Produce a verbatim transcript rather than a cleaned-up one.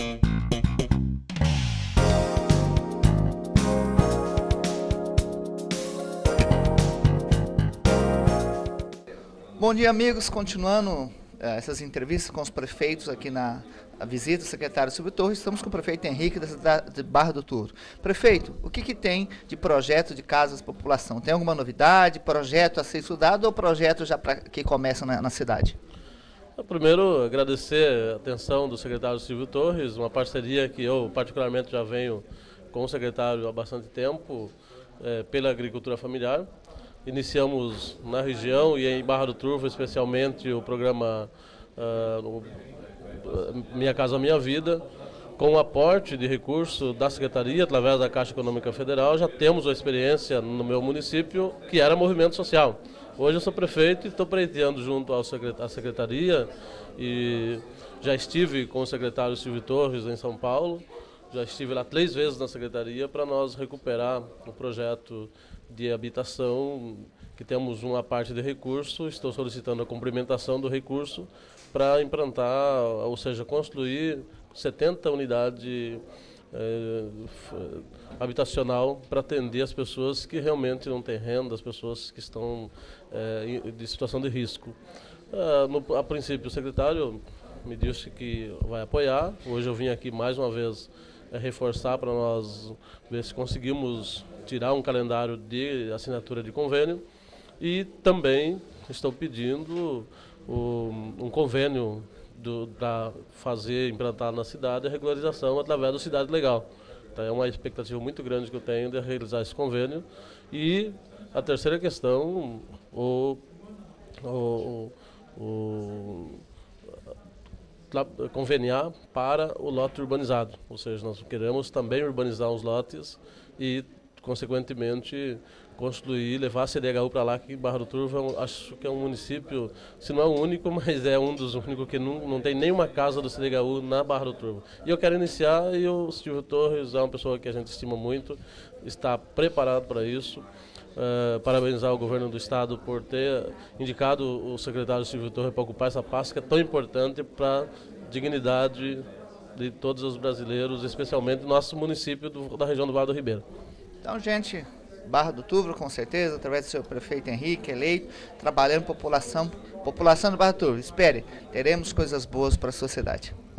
Bom dia, amigos. Continuando eh, essas entrevistas com os prefeitos aqui na a visita do secretário Silvio Torres, estamos com o prefeito Henrique da cidade de Barra do Turvo. Prefeito, o que, que tem de projeto de casas de população? Tem alguma novidade, projeto a ser estudado ou projeto já pra, que começa na, na cidade? Primeiro, agradecer a atenção do secretário Silvio Torres, uma parceria que eu particularmente já venho com o secretário há bastante tempo, eh, pela agricultura familiar. Iniciamos na região e em Barra do Turvo, especialmente, o programa uh, Minha Casa Minha Vida, com o aporte de recursos da Secretaria, através da Caixa Econômica Federal. Já temos uma experiência no meu município, que era movimento social. Hoje eu sou prefeito e estou pleiteando junto à Secretaria, e já estive com o secretário Silvio Torres em São Paulo. Já estive lá três vezes na Secretaria para nós recuperar o projeto de habitação, que temos uma parte de recurso. Estou solicitando a complementação do recurso para implantar, ou seja, construir setenta unidades eh, habitacional para atender as pessoas que realmente não têm renda, as pessoas que estão eh, de situação de risco. Ah, no, a princípio, o secretário me disse que vai apoiar. Hoje eu vim aqui mais uma vez é reforçar para nós ver se conseguimos tirar um calendário de assinatura de convênio, e também estou pedindo o, um convênio para fazer, implantar na cidade a regularização através do Cidade Legal. Então é uma expectativa muito grande que eu tenho de realizar esse convênio. E a terceira questão, o, o, o conveniar para o lote urbanizado, ou seja, nós queremos também urbanizar os lotes e, consequentemente, construir, levar a C D H U para lá, que Barra do Turvo, acho que é um município, se não é o único, mas é um dos únicos que não, não tem nenhuma casa do C D H U na Barra do Turvo. E eu quero iniciar, e o Silvio Torres é uma pessoa que a gente estima muito, está preparado para isso. Uh, parabenizar o governo do estado por ter indicado o secretário Silvio Torres para ocupar essa pasta, que é tão importante para a dignidade de todos os brasileiros, especialmente do nosso município do, da região do Vale do Ribeira. Então, gente, Barra do Turvo, com certeza, através do seu prefeito Henrique, eleito, trabalhando população, população do Barra do Turvo. Espere, teremos coisas boas para a sociedade.